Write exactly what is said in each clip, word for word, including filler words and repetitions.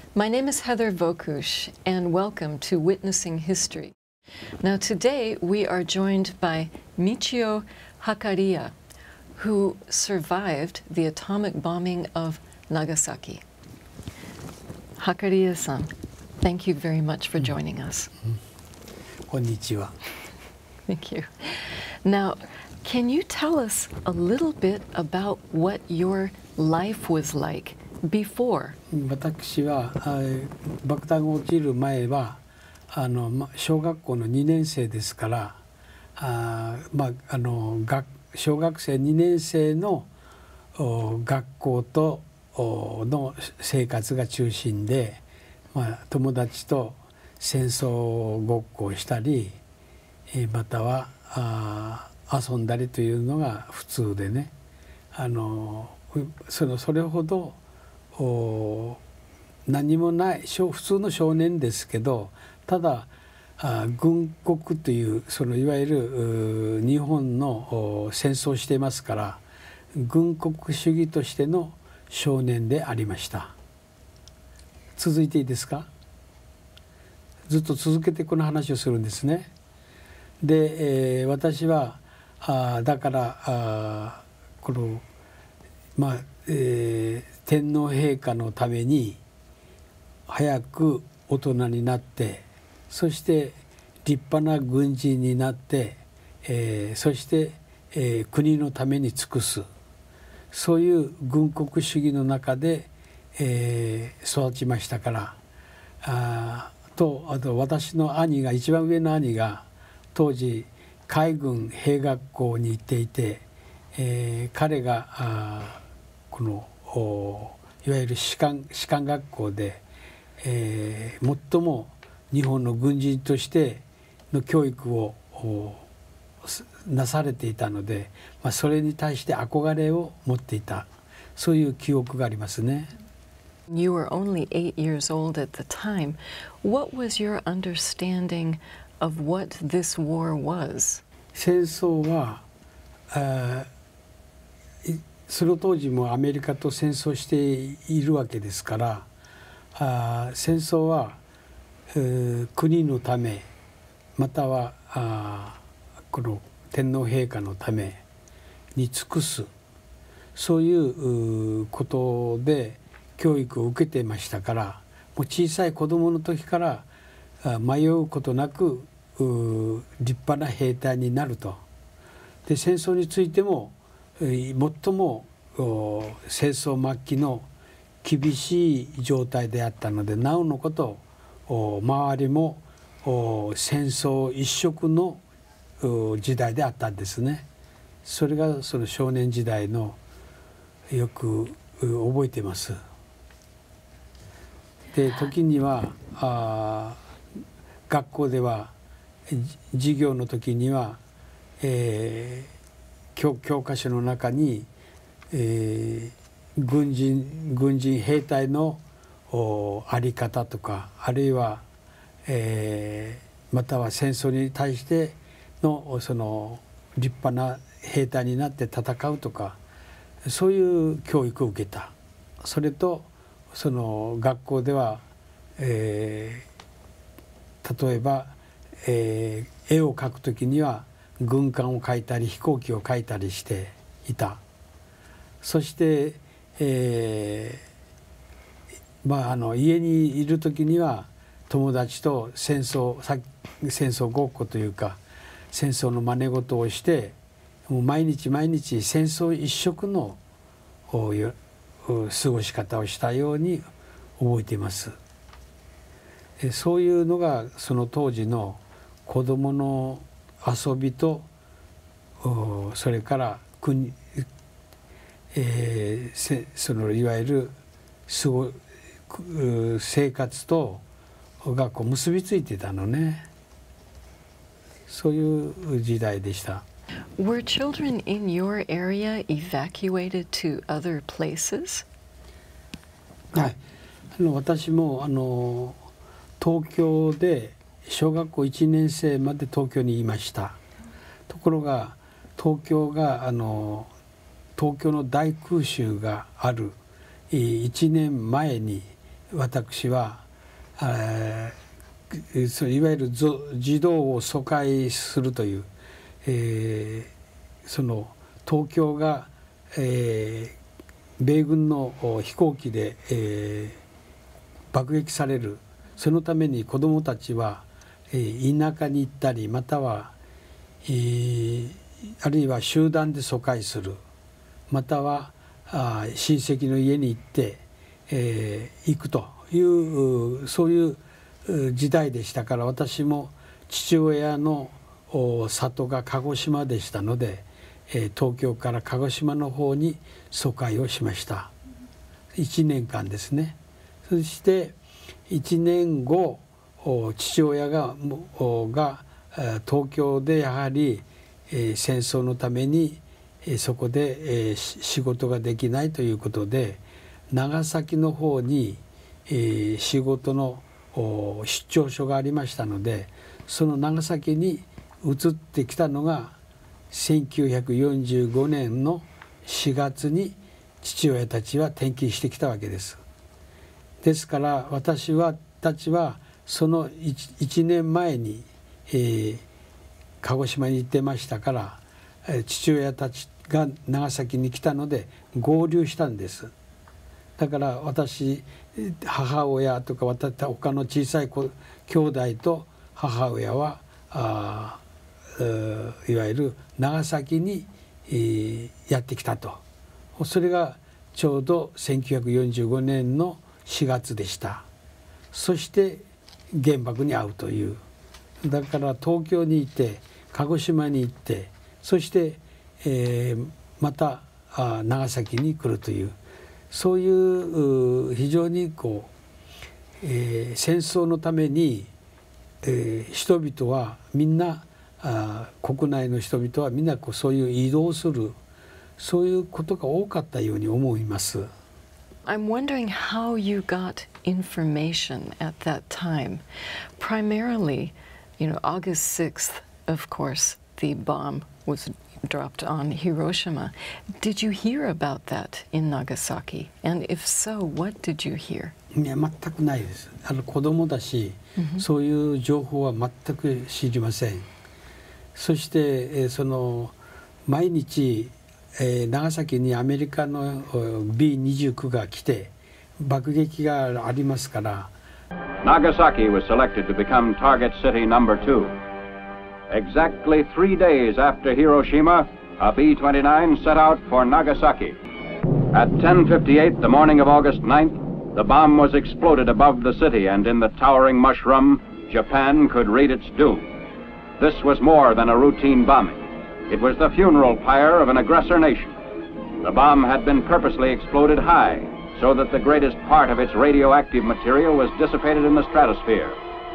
My name is Heather Vokush, and welcome to Witnessing History. Now today we are joined by Michio Hakaria, who survived the atomic bombing of Nagasaki. Hakaria-san, thank you very much for joining us. Konnichiwa. Thank you. Now, can you tell us a little bit about what your life was like before? 私は爆弾が落ちる前はあの小学校のにねん生ですから、あ、まあ、あの学小学生にねん生の学校との生活が中心で、まあ、友達と戦争ごっこをしたり、またはあ遊んだりというのが普通でね、あのそのそれほど何もない普通の少年ですけど、ただ軍国というそのいわゆる日本の戦争をしていますから、軍国主義としての少年でありました。続いていいですか？ずっと続けてこの話をするんですね。で、えー、私はあだからあこのまあ、えー、天皇陛下のために早く大人になって、そして立派な軍人になって、えー、そして、えー、国のために尽くす、そういう軍国主義の中で、えー、育ちましたから、あとあと私の兄が一番上の兄が当時海軍兵学校に行っていて、えー、彼があこのいわゆる士官士官学校で、えー、最も日本の軍人としての教育をなされていたので、まあ、それに対して憧れを持っていた、そういう記憶がありますね。 You were only eight years old at the time. What was your understanding of what this war was? 戦争は、あその当時もアメリカと戦争しているわけですから、あ戦争は、えー、国のためまたはあこの天皇陛下のために尽くす、そういうことで教育を受けていましたから、もう小さい子どもの時から迷うことなく立派な兵隊になると。で戦争についても最も戦争末期の厳しい状態であったので、なおのこと周りも戦争一色の時代であったんですね。それがその少年時代のよく覚えています。で時にはあ学校では授業の時には、えー、教, 教科書の中に、えー、軍人軍人兵隊の在り方とか、あるいは、えー、または戦争に対してのその立派な兵隊になって戦うとか、そういう教育を受けた。それとその学校では、えー、例えば、えー、絵を描くときには軍艦を描いたり飛行機を描いたりしていた。そして、えーまあ、あの家にいるときには友達と戦争戦争ごっこというか戦争の真似事をして、もう毎日毎日戦争一色の過ごし方をしたように覚えています。そういうのがその当時の子どもの遊びと、それから国、えー、そのいわゆる過ご生活とがこう結びついてたのね。そういう時代でした。 Were children in your area evacuated to other places? はい、あの私もあの東京で小学校いちねん生まで東京にいました。ところが東京があの東京の大空襲があるいちねんまえに私は、えー、そのいわゆる児童を疎開するという、えー、その東京が、えー、米軍の飛行機で、えー、爆撃される。そのために子どもたちは、えー、田舎に行ったり、または、えー、あるいは集団で疎開する、またはあ親戚の家に行って、えー、行くというそういう時代でしたから、私も父親の里が鹿児島でしたので、えー、東京から鹿児島の方に疎開をしました。いちねんかんですね。そしていちねんご、父親がが東京でやはり戦争のためにそこで仕事ができないということで、長崎の方に仕事の出張所がありましたので、その長崎に移ってきたのがせんきゅうひゃくよんじゅうごねんのしがつに父親たちは転勤してきたわけです。ですから私はたちはその 1, いちねんまえに、えー、鹿児島に行ってましたから、えー、父親たちが長崎に来たので合流したんです。だから私、母親とか私他の小さい子兄弟と母親はあいわゆる長崎に、えー、やってきたと。それがちょうどせんきゅうひゃくよんじゅうごねんのしがつでした。そして原爆に遭うという。だから東京にいて鹿児島に行って、そして、えー、またあ長崎に来るという、そういう非常にこう、えー、戦争のために、えー、人々はみんなあ国内の人々はみんなこうそういう移動する、そういうことが多かったように思います。 I'm wondering how you got information at that time. Primarily, you know, August sixth, of course, the bomb was dropped on Hiroshima. Did you hear about that in Nagasaki? And if so, what did you hear? いや、全くないです。あの子供だし、mm-hmm. そういう情報は全く知りません。そして、えー、その毎日えー、長崎にアメリカの ビーにじゅうきゅう が来て爆撃がありますから。 Nagasaki was selected to become target city number two. Exactly three days after Hiroshima, a B twenty-nine set out for Nagasaki. At ten fifty-eight the morning of August ninth, the bomb was exploded above the city, and in the towering mushroom, Japan could read its doom. This was more than a routine bombing. It was the funeral pyre of an aggressor nation. The bomb had been purposely exploded high, so that the greatest part of its radioactive material was dissipated in the stratosphere.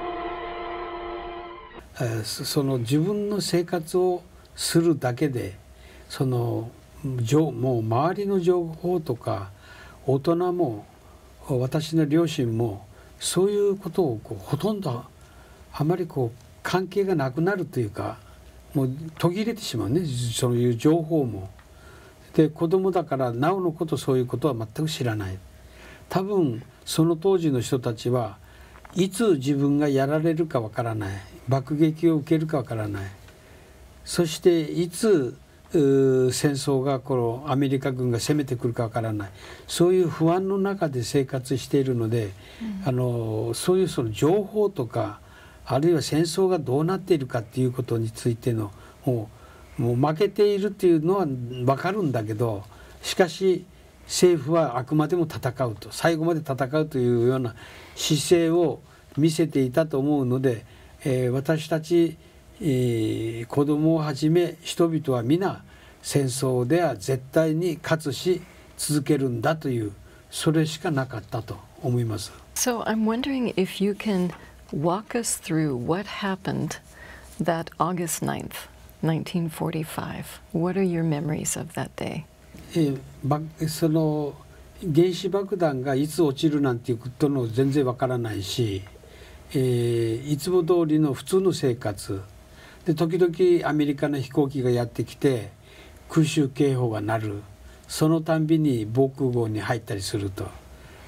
その自分の生活をするだけで、そのもう周りの情報とか、大人も私の両親もそういうことをこうほとんどあまりこう関係がなくなるというか。もう途切れてしまうね、そういう情報も。で子供だからなおのことそういうことは全く知らない。多分その当時の人たちはいつ自分がやられるかわからない、爆撃を受けるかわからない、そしていつ戦争がこのアメリカ軍が攻めてくるかわからない、そういう不安の中で生活しているので、うん、あのそういうその情報とかあるいは戦争がどうなっているかっていうことについてのもう、もう負けているっていうのは分かるんだけど、しかし政府はあくまでも戦うと、最後まで戦うというような姿勢を見せていたと思うので、えー、私たち、えー、子供をはじめ人々は皆戦争では絶対に勝つし続けるんだという、それしかなかったと思います。 So I'm wondering if you can walk us through what happened that August ninth, nineteen forty-five. What are your memories of that day? えー、その原子爆弾がいつ落ちるなんていうことの全然わからないし、えー、いつも通りの普通の生活で、時々アメリカの飛行機がやってきて空襲警報が鳴る、そのたんびに防空壕に入ったりすると。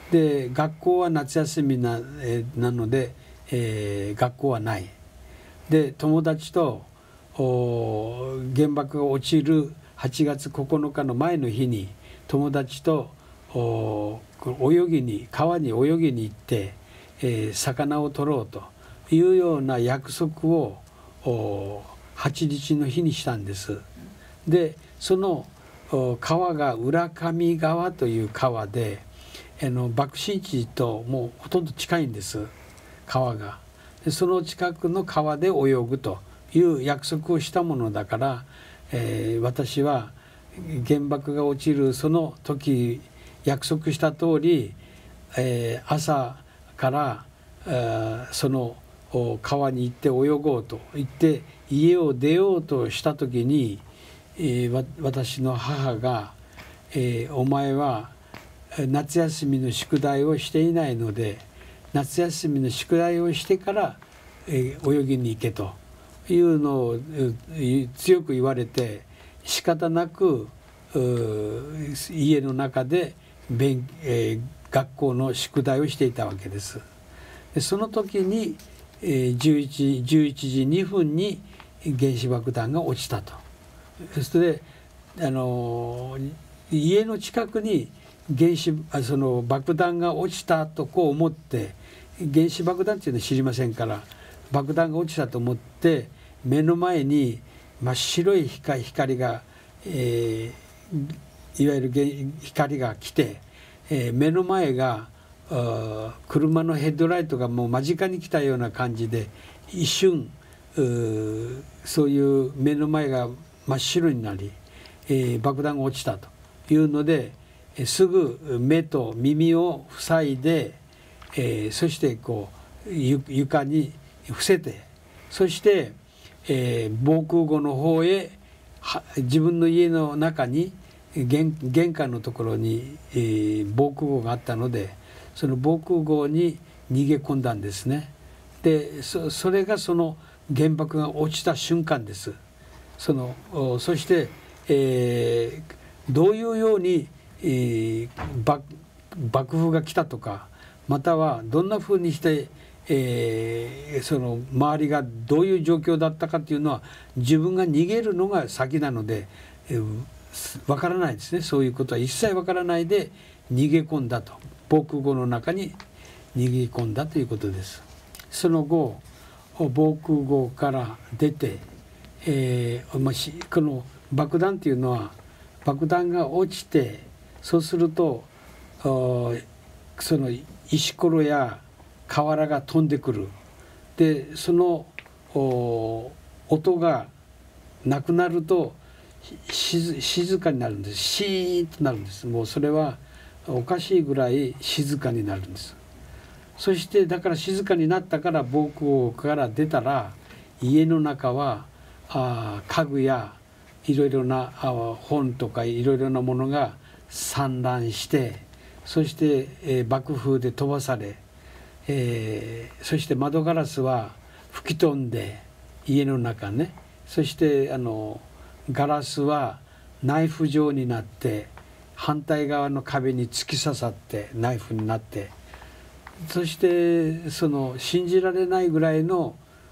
で学校は夏休み な,、えー、なので、えー、学校はない。で友達と原爆が落ちるはちがつここのかの前の日に友達と泳ぎに川に泳ぎに行って、えー、魚を取ろうというような約束をはちにちの日にしたんです。でその川が浦上川という川で、あの爆心地ともうほとんど近いんです川が。でその近くの川で泳ぐという約束をしたものだから、えー、私は原爆が落ちるその時約束した通り、えー、朝から、えー、その川に行って泳ごうと言って家を出ようとした時に、えー、私の母が、えー「お前は夏休みの宿題をしていないので夏休みの宿題をしてから、えー、泳ぎに行け」というのを強く言われて仕方なく家の中で勉、えー、学校の宿題をしていたわけです。でその時に、えー、じゅういちじにふんに原子爆弾が落ちたと。それであの家の近くに原子その爆弾が落ちたとこう思って原子爆弾っていうのは知りませんから爆弾が落ちたと思って目の前に真っ白い光が、えー、いわゆる光が来て、えー、目の前が車のヘッドライトがもう間近に来たような感じで一瞬そういう目の前が真っ白になり、えー、爆弾が落ちたというのですぐ目と耳を塞いで、えー、そしてこう床に伏せてそして、えー、防空壕の方へ自分の家の中に 玄, 玄関のところに、えー、防空壕があったのでその防空壕に逃げ込んだんですね。で そ, それがその原爆が落ちた瞬間です。そのそして、えー、どういうように、えー、爆, 爆風が来たとかまたはどんなふうにして、えー、その周りがどういう状況だったかというのは自分が逃げるのが先なので、えー、分からないですね。そういうことは一切分からないで逃げ込んだと防空壕の中に逃げ込んだということです。その後防空壕から出て、えーまあ、この爆弾というのは爆弾が落ちてそうするとその石ころや瓦が飛んでくる。でその音がなくなると静かになるんです。シーンとなるんです。もうそれはおかしいぐらい静かになるんです。そしてだから静かになったから防空壕から出たら家の中はあ家具やいろいろな本とかいろいろなものが散乱してそして、えー、爆風で飛ばされ、えー、そして窓ガラスは吹き飛んで家の中ねそしてあのガラスはナイフ状になって反対側の壁に突き刺さってナイフになってそしてその信じられないぐらいの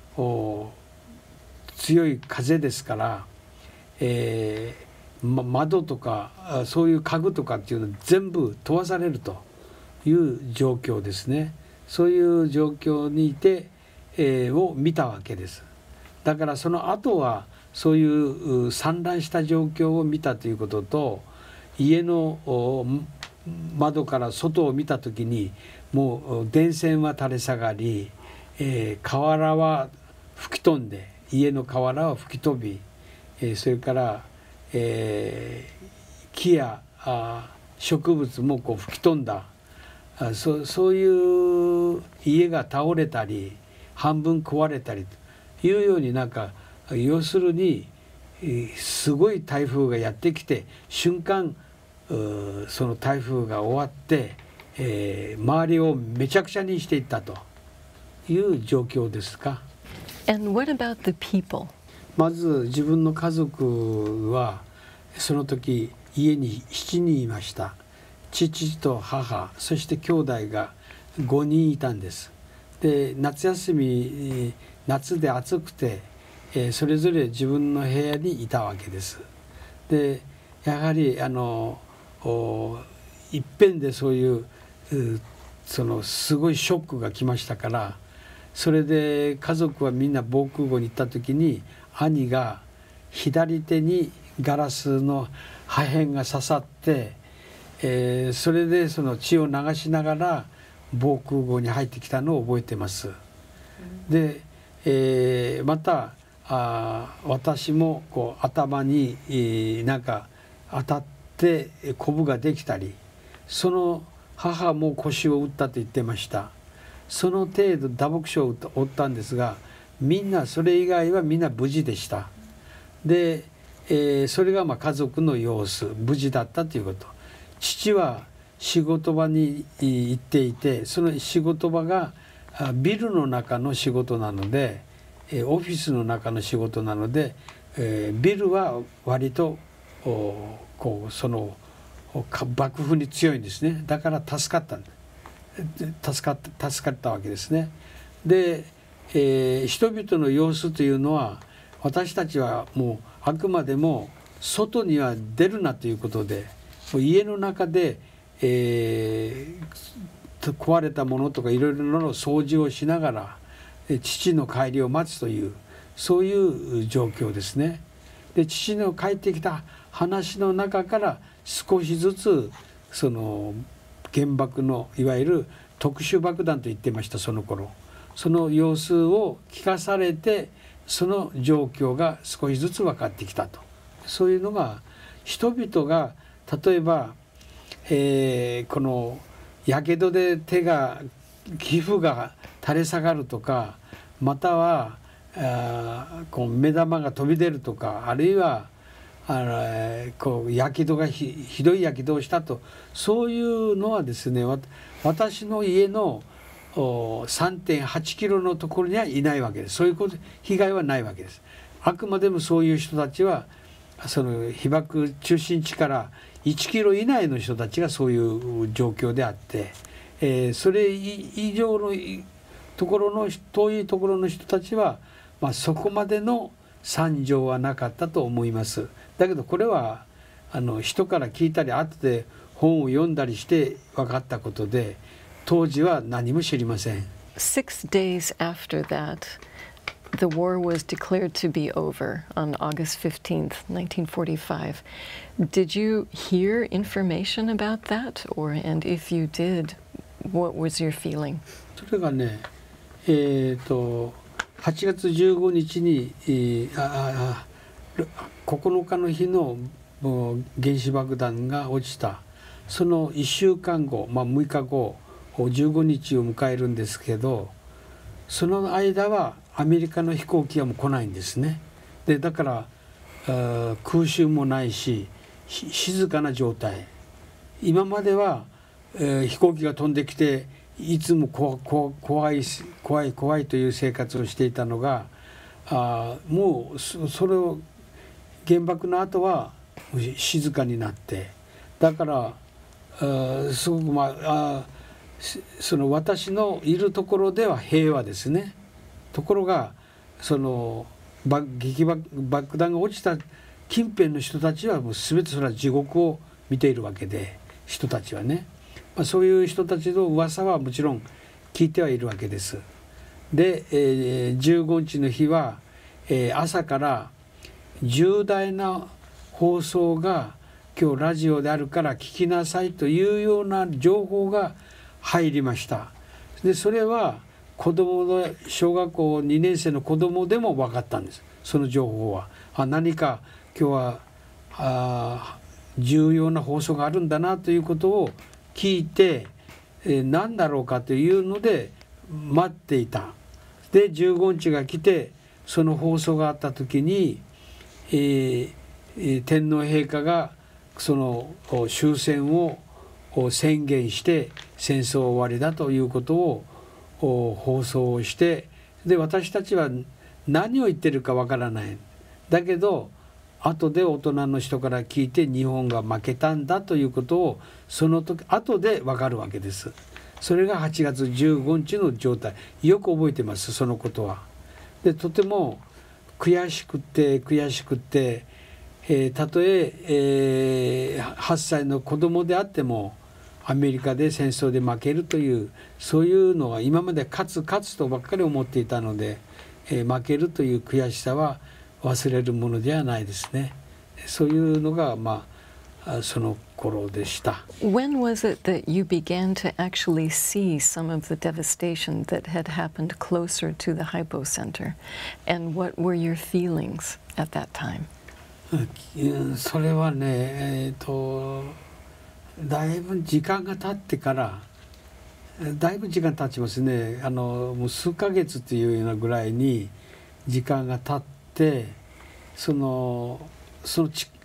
強い風ですから、えーま、窓とかそういう家具とかっていうの全部飛ばされるという状況ですね。そういう状況にいて、えー、を見たわけです。だからその後はそういう散乱した状況を見たということと家の窓から外を見た時にもう電線は垂れ下がり、えー、瓦は吹き飛んで家の瓦は吹き飛び、えー、それから、えー、木やあ植物もこう吹き飛んだあ そ, そういう家が倒れたり半分壊れたりというようになんか要するにすごい台風がやってきて瞬間その台風が終わって、えー、周りをめちゃくちゃにしていったという状況ですか。 And what about the people? まず自分の家族はその時家にしちにんいました。 父と母そして兄弟がごにんいたんです。で夏休み夏で暑くて、えー、それぞれ自分の部屋にいたわけです。でやはりあのいっぺんでそういうそのすごいショックが来ましたから、それで家族はみんな防空壕に行った時に兄が左手にガラスの破片が刺さって、えー、それでその血を流しながら防空壕に入ってきたのを覚えてます。で、えー、またあ私もこう頭に、えー、なんか当たってコブができたり、その母も腰を打ったと言ってました。その程度打撲傷を負ったんですが、みんなそれ以外はみんな無事でした。で、えー、それがまあ家族の様子、無事だったということ。父は仕事場に行っていて、その仕事場がビルの中の仕事なので、オフィスの中の仕事なので、えー、ビルは割とこうその爆風に強いんですね。だから助かった助かった助かったわけですね。で、えー、人々の様子というのは、私たちはもうあくまでも外には出るなということで、家の中で、えー、壊れたものとかいろいろなの掃除をしながら父の帰りを待つという、そういう状況ですね。で父の帰ってきた話の中から少しずつその原爆のいわゆる特殊爆弾と言ってました。その頃その様子を聞かされて、その状況が少しずつ分かってきたと。そういうのが人々が例えば、えー、このやけどで手が皮膚が垂れ下がるとか、またはあこう目玉が飛び出るとか、あるいはあのこうやけどが ひ, ひどいやけどをしたと、そういうのはですね、私の家の さんてんはちキロのところにはいないわけです。そういうこと被害はないわけです。あくまでもそういう人たちはその被爆中心地からいちキロ以内の人たちがそういう状況であって、えー、それ以上のところの遠いところの人たちは、まあ、そこまでの惨状はなかったと思います。だけどこれはあの人から聞いたり後で本を読んだりして分かったことで、当時は何も知りません。 Six days after that, the war was declared to be over on August fifteenth, nineteen forty-five. Did you hear information about that? Or, and if you did, what was your feeling? それがね、えーとはちがつじゅうごにちに、えー、ああここのかの日の原子爆弾が落ちた、そのいっしゅうかんご、まあ、むいかごじゅうごにちを迎えるんですけど、その間はアメリカの飛行機はもう来ないんですね。でだから空襲もないし静かな状態。今までは、えー、飛行機が飛んできていつもここ怖い怖い怖いという生活をしていたのが、あもうそれを原爆の後は静かになって、だからあすごくまああその私のいるところでは平和ですね。ところがその激爆爆弾が落ちた近辺の人たちはもう全てそれは地獄を見ているわけで、人たちはね、まあ、そういう人たちの噂はもちろん聞いてはいるわけです。で、えー、じゅうごにちの日は、えー、朝から重大な放送が今日ラジオであるから聞きなさいというような情報が入りました。でそれは子供の小学校にねんせいの子供でも分かったんです。その情報はあ何か今日はあ重要な放送があるんだなということを聞いて、えー、何だろうかというので待っていた。でじゅうごにちが来てその放送があった時に、えー、天皇陛下がその終戦を宣言して戦争終わりだということを放送して、で私たちは何を言ってるかわからない。だけど後で大人の人から聞いて日本が負けたんだということをその時後で分かるわけです。それがはちがつじゅうごにちの状態、よく覚えてます、そのことは。でとても悔しくて悔しくて、えー、たとええー、はっさいの子供であってもアメリカで戦争で負けるというそういうのは今まで勝つ勝つとばっかり思っていたので、えー、負けるという悔しさは忘れるものではないですね。そういうのがまあその頃でした。 When was it that you began to actually see some of the devastation that had happened closer to the hypocenter? And what were your feelings at that time? それはね、えーと、だいぶ時間が経ってからだいぶ時間経ちますね。あのもう数ヶ月というようなぐらいに時間が経って、そのそのち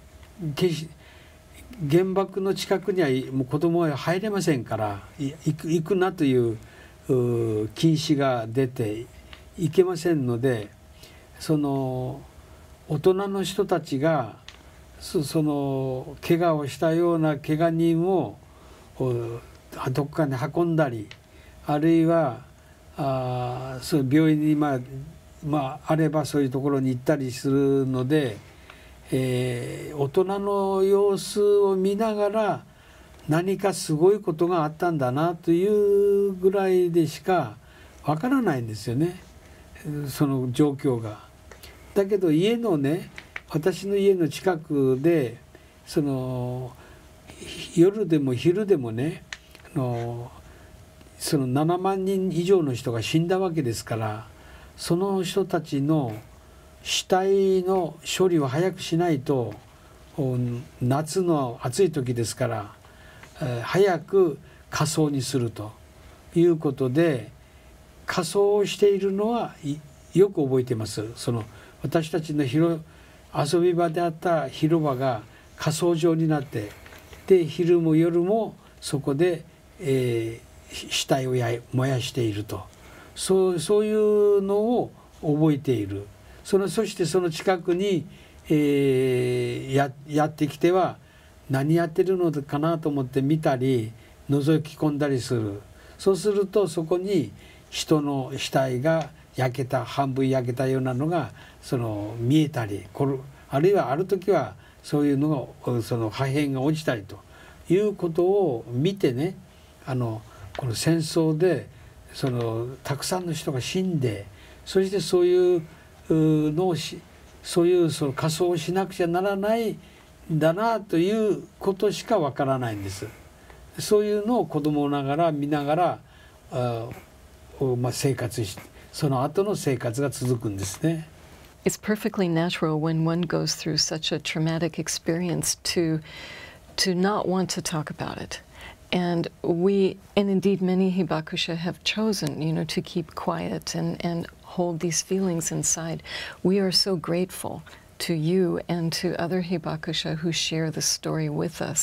原爆の近くにはもう子供は入れませんから、行く、行くなという禁止が出て行けませんので、その大人の人たちがその怪我をしたような怪我人をどこかに運んだり、あるいはあそう病院に、まあまあ、あればそういうところに行ったりするので、えー、大人の様子を見ながら何かすごいことがあったんだなというぐらいでしかわからないんですよね、その状況が。だけど家のね、私の家の近くでその夜でも昼でもね、あのそのななまんにん以上の人が死んだわけですから、その人たちの死体の処理を早くしないと、夏の暑い時ですから、えー、早く火葬にするということで火葬をしているのはよく覚えています。その私たちの広遊び場であった広場が火葬場になって、で昼も夜もそこで、えー、死体をや燃やしていると、そう、そういうのを覚えている。そのそしてその近くに、えー、や, やってきては何やってるのかなと思って見たり覗き込んだりする。そうするとそこに人の死体が焼けた、半分焼けたようなのがその見えたり、あるいはある時はそういうのがその破片が落ちたりということを見てね、あのこの戦争でそのたくさんの人が死んで、そしてそういうのをしそういうその火葬をしなくちゃならないんだなということしかわからないんです。そういうのを子供ながら見ながらあ、まあ、生活して、その後の生活が続くんですね。 It's perfectly natural when one goes through such a traumatic experience to to not want to talk about it. And we, and indeed many hibakusha have chosen, you know, to keep quiet and, and hold these feelings inside. We are so grateful to you and to other hibakusha who share the story with us.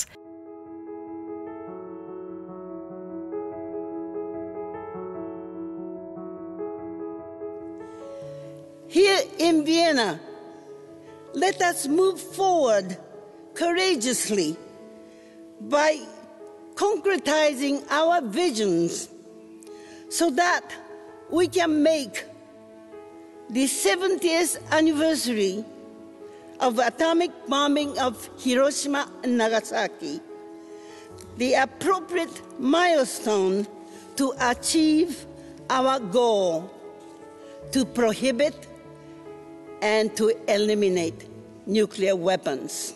Here in Vienna, let us move forward courageously by concretizing our visions so that we can make the seventieth anniversary of the atomic bombing of Hiroshima and Nagasaki the appropriate milestone to achieve our goal to prohibit and to eliminate nuclear weapons.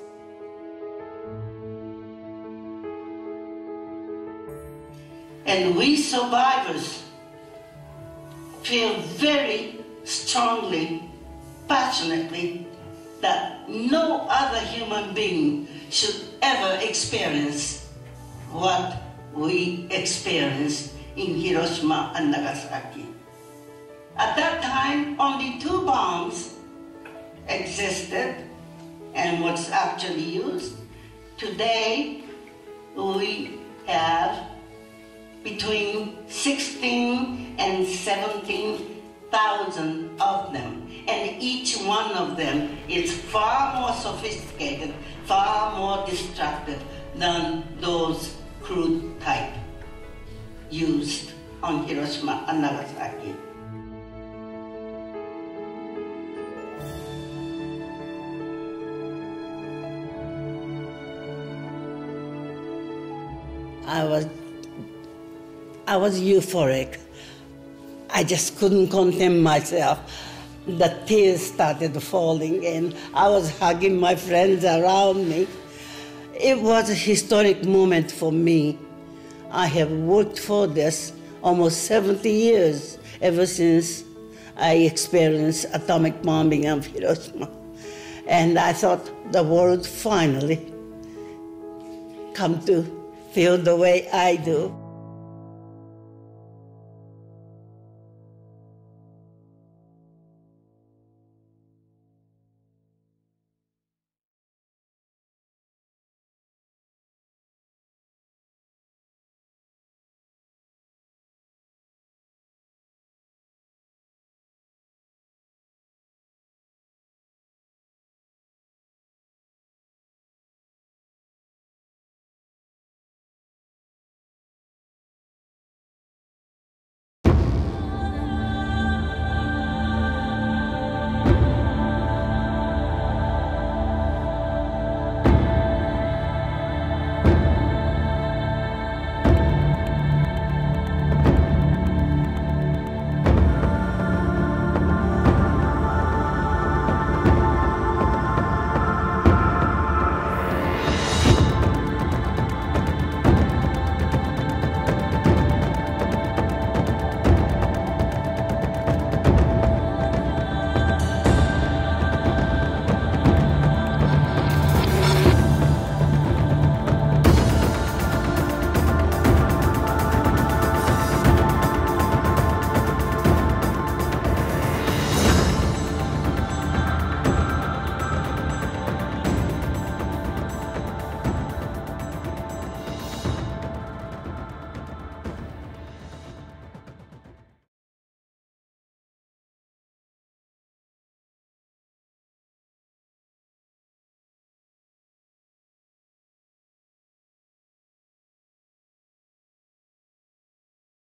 And we survivors feel very strongly, passionately, that no other human being should ever experience what we experienced in Hiroshima and Nagasaki. At that time, only two bombs existed and was actually used. Today, we have between sixteen and seventeen thousand of them. And each one of them is far more sophisticated, far more destructive than those crude type used on Hiroshima and Nagasaki. I was, I was euphoric. I just couldn't contain myself. The tears started falling and I was hugging my friends around me. It was a historic moment for me. I have worked for this almost seventy years, ever since I experienced atomic bombing of Hiroshima. And I thought the world finally come to feel the way I do.